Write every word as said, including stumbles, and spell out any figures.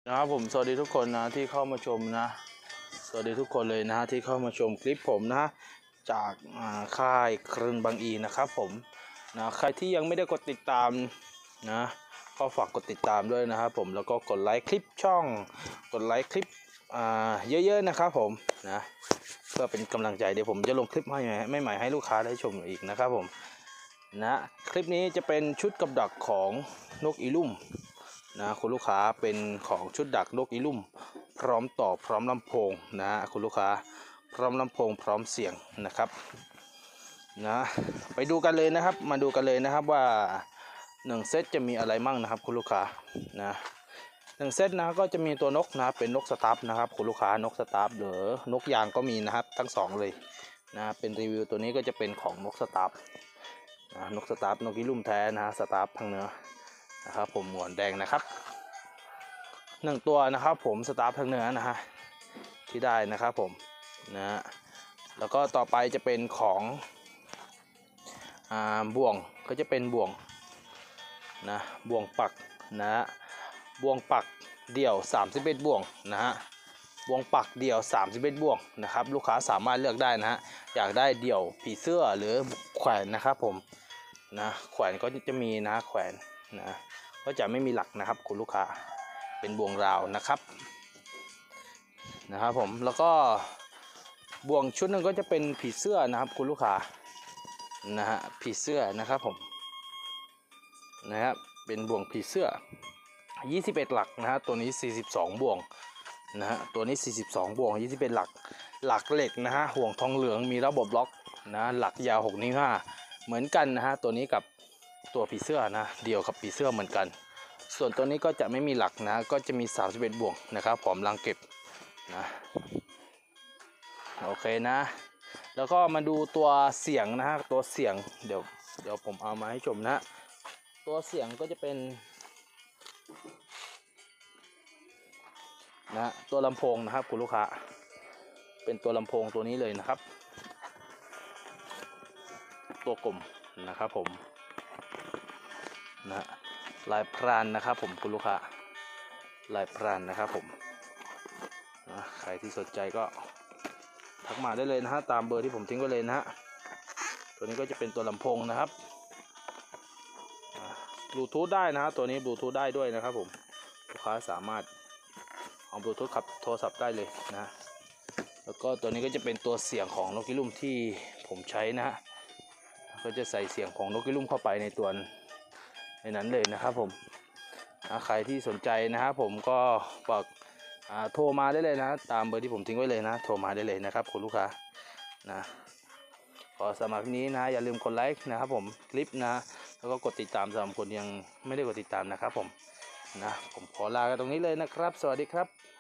นะครับผมสวัสดีทุกคนนะที่เข้ามาชมนะสวัสดีทุกคนเลยนะที่เข้ามาชมคลิปผมนะจากค่ายครึงบางอีนะครับผมนะใครที่ยังไม่ได้กดติดตามนะก็ฝากกดติดตามด้วยนะครับผมแล้วก็กดไลค์คลิปช่องกดไลค์คลิปเยอะๆนะครับผมนะเพื่อเป็นกำลังใจเดี๋ยวผมจะลงคลิปให้ใหม่ๆให้ลูกค้าได้ชมอีกนะครับผมนะคลิปนี้จะเป็นชุดกับดักของนกอีลุ่มนะคุณลูกค้าเป็นของชุดดักนกอีลุ่มพร้อมต่อพร้อมลำโพงนะคุณลูกค้าพร้อมลำโพงพร้อมเสียงนะครับนะไปดูกันเลยนะครับมาดูกันเลยนะครับว่าหนึ่งเซตจะมีอะไรมั่งนะครับคุณลูกค้านะหนึ่งเซตนะก็จะมีตัวนกนะเป็นนกสตาร์ฟนะครับคุณลูกค้านกสตาร์ฟหรือนกยางก็มีนะครับทั้งสองเลยนะเป็นรีวิวตัวนี้ก็จะเป็นของนกสตาร์ฟนะนกสตาร์ฟนกอีลุ่มแท้นะสตาร์ฟทางเหนือนะครับผมหมวนแดงนะครับหนึ่งตัวนะครับผมสตาร์ฟทางเหนือนะฮะที่ได้นะครับผมนะแล้วก็ต่อไปจะเป็นของอ่าบ่วงก็จะเป็นบ่วงนะบ่วงปักนะบ่วงปักเดี่ยวสามสิบเอ็ดบ่วงนะฮะบ่วงปักเดี่ยวสามสิบเอ็ดบ่วงนะครับลูกค้าสามารถเลือกได้นะฮะอยากได้เดี่ยวผีเสื้อหรือแขวนนะครับผมนะแขวนก็จะมีนะแขวนนะก็จะไม่มีหลักนะครับคุณลูกค้าเป็นบ่วงราวนะครับนะครับผมแล้วก็บ่วงชุดนึงก็จะเป็นผีเสื้อนะครับคุณลูกค้านะฮะผีเสื้อนะครับผมนะครับเป็นบ่วงผีเสื้อยี่สิบเอ็ดหลักนะฮะตัวนี้สี่สิบสองบ่วงนะฮะตัวนี้สี่สิบสองบ่วงยี่สิบเอ็ดหลักหลักเหล็กนะฮะห่วงทองเหลืองมีระบบล็อกนะหลักยาวหกนิ้วห้าเหมือนกันนะฮะตัวนี้กับตัวผีเสื้อนะเดียวกับผีเสื้อเหมือนกันส่วนตัวนี้ก็จะไม่มีหลักนะก็จะมีสามสิบเอ็ดบ่วงนะครับพร้อมรังเก็บนะโอเคนะแล้วก็มาดูตัวเสียงนะฮะตัวเสียงเดี๋ยวเดี๋ยวผมเอามาให้ชมนะตัวเสียงก็จะเป็นนะตัวลำโพงนะครับคุณลูกค้าเป็นตัวลำโพงตัวนี้เลยนะครับตัวกลมนะครับผมนะลายพรานนะครับผมคุณลูกค้าลายพรานนะครับผมนะใครที่สนใจก็ทักมาได้เลยนะฮะตามเบอร์ที่ผมทิ้งไว้เลยนะฮะตัวนี้ก็จะเป็นตัวลำโพงนะครับบลูทูธได้นะฮะตัวนี้บลูทูธได้ด้วยนะครับผมลูกค้าสามารถเอาบลูทูธขับโทรศัพท์ได้เลยนะแล้วก็ตัวนี้ก็จะเป็นตัวเสียงของนกอีลุ่มที่ผมใช้นะฮะก็จะใส่เสียงของนกอีลุ่มเข้าไปในตัวในนั้นเลยนะครับผมใครที่สนใจนะครับผมก็บอกโทรมาได้เลยนะตามเบอร์ที่ผมทิ้งไว้เลยนะโทรมาได้เลยนะครับคุณลูกค้านะขอสมัครนี้นะอย่าลืมกดไลค์นะครับผมคลิปนะแล้วก็กดติดตามสำหรับคนยังไม่ได้กดติดตามนะครับผมนะผมขอลากันตรงนี้เลยนะครับสวัสดีครับ